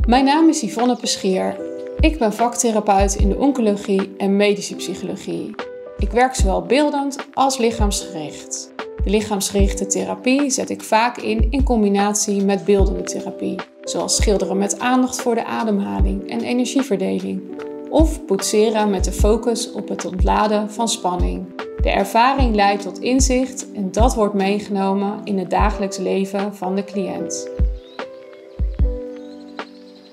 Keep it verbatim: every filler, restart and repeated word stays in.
Mijn naam is Yvonne Peschier. Ik ben vaktherapeut in de oncologie en medische psychologie. Ik werk zowel beeldend als lichaamsgericht. De lichaamsgerichte therapie zet ik vaak in in combinatie met beeldende therapie, zoals schilderen met aandacht voor de ademhaling en energieverdeling, of boetseren met de focus op het ontladen van spanning. De ervaring leidt tot inzicht en dat wordt meegenomen in het dagelijks leven van de cliënt.